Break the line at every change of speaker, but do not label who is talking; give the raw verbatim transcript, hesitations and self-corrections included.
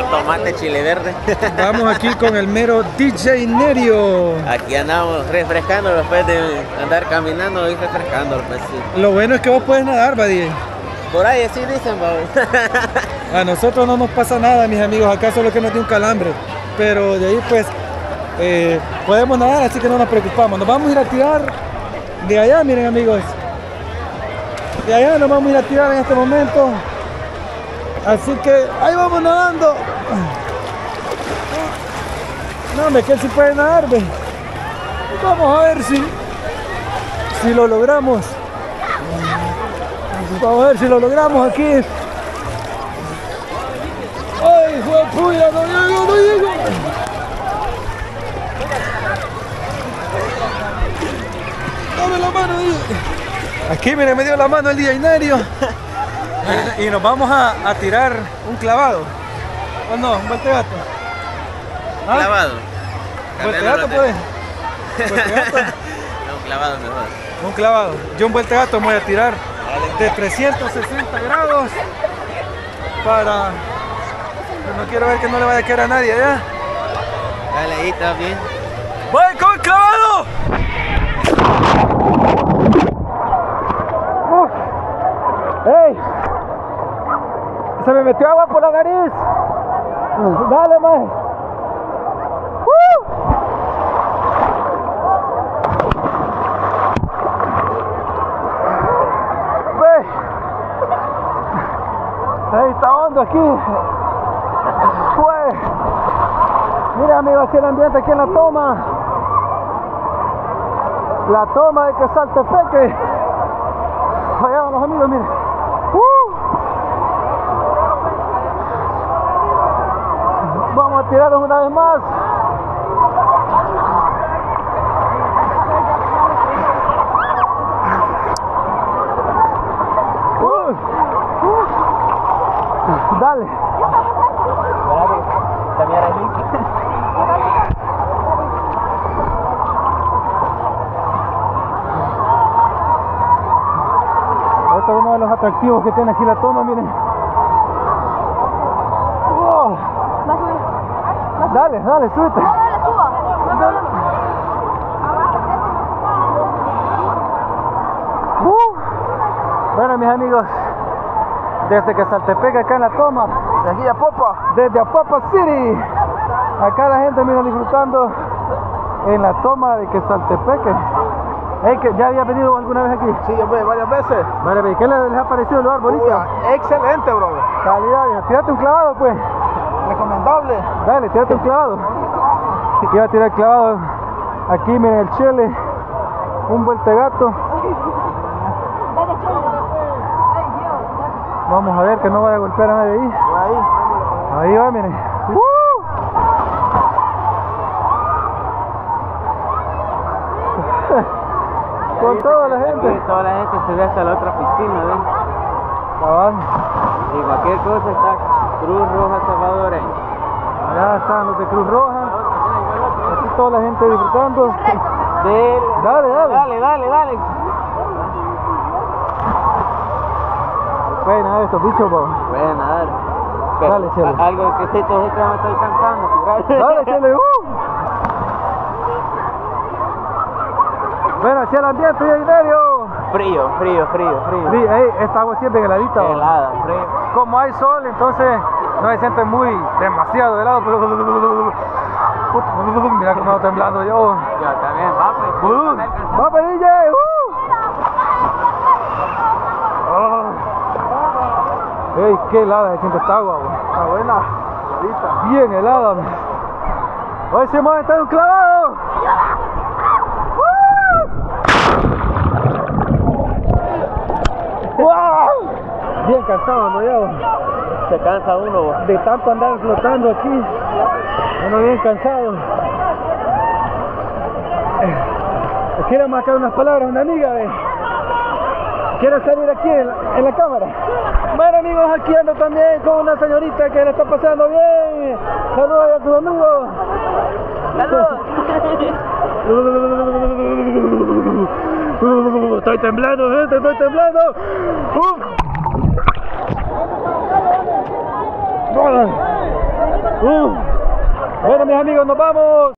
tomate, chile verde.
Vamos aquí con el mero D J Nerio.
Aquí andamos refrescando después de andar caminando y refrescando. Pues, sí.
Lo bueno es que vos puedes nadar, va, D J.
Por ahí así dicen, va.
A nosotros no nos pasa nada, mis amigos. Acá solo que nos dio un calambre. Pero de ahí pues eh, podemos nadar, así que no nos preocupamos. Nos vamos a ir a tirar de allá, miren, amigos. De allá nos vamos a ir a tirar en este momento. Así que ahí vamos nadando. No, hombre, que él sí puede nadar, ve. Vamos a ver si si lo logramos. Vamos a ver si lo logramos aquí. ¡Ay, hijo de puya! ¡No llego, no llego! ¡Dame la mano, D J! Aquí, miren, me dio la mano el D J Nerio. Y nos vamos a, a tirar un clavado. ¿O no? ¿Un voltegato?
¿Ah? Clavado.
¿Un voltegato puede? ¿Voltegato?
No, un clavado mejor.
Un clavado. Yo un voltegato me voy a tirar de trescientos sesenta grados para... No quiero ver que no le vaya a quedar a nadie allá.
Dale, ahí está bien.
¡Voy con clavado! Uf. ¡Ey! Se me metió agua por la nariz. Dale, más. ¡Uh! Ve. Ahí está hondo aquí. Fue. Mira, amigos, así el ambiente aquí en la toma. La toma de Quesaltepeque. Allá van los amigos, miren. Uh. Vamos a tirarnos una vez más. Uh. Uh. Dale. Este es uno de los atractivos que tiene aquí la toma, miren. Oh. Dale, dale, súbete.
No, dale, suba.
Dale. Uh. Bueno, mis amigos, desde Quesaltepeque acá en la toma.
De aquí a Popa.
Desde Apapa City. Acá la gente mira disfrutando en la toma de Quesaltepeque. Hey, que ¿ya había venido alguna vez aquí?
Sí, yo voy varias veces.
Vale, ¿qué les ha parecido el lugar bonito?
Uy, excelente, bro.
Calidad, viejo. Tírate un clavado, pues.
Recomendable.
Dale, tírate un clavado. Iba a tirar clavado. Aquí, miren el chile. Un vueltegato. Vamos a ver que no vaya a golpear a nadie ahí.
Ahí.
Ahí va, miren. ¡Uh! Con toda la gente.
Sí, toda la gente se ve hasta la otra piscina, ¿ven?
Cabal.
Y cualquier cosa está Cruz Roja Salvadoreña.
Allá están los de Cruz Roja. Aquí toda la gente disfrutando.
Dale,
Dale, dale.
dale, dale, dale.
Pueden nadar estos bichos, po.
Pueden nadar. Pero
Dale, Chele.
a- algo que sí, todos estos me estoy cansando.
Dale, Chele. Uh. Bueno, hacia el ambiente, D J Nerio.
Frío, frío, frío, frío.
Sí, ey, esta agua siempre heladita. ¿O?
Helada, frío.
Como hay sol, entonces no se siente muy demasiado helado. Pero... Puta, mira cómo ando temblando yo.
Yo también, va, pues.
Uh, ¡Va, pues, D J! Uh. Oh. ¡Ey, qué helada se siente esta agua! Bro.
Está buena. Heladita.
Bien helada. Man. Hoy se mueve estar un clavado. ¡Wow! Bien cansado, ¿no? Ya,
Se cansa uno, bo.
de tanto andar flotando aquí, uno bien cansado. ¿Quiere marcar unas palabras, una amiga? ¿Ve? ¿Quiere salir aquí en la, en la cámara? Bueno, amigos, aquí ando también con una señorita que la está pasando bien. Saludos a sus amigos.
¡Saludos!
Uh, estoy temblando, gente, estoy temblando. Uh. Uh. Bueno, mis amigos, nos vamos.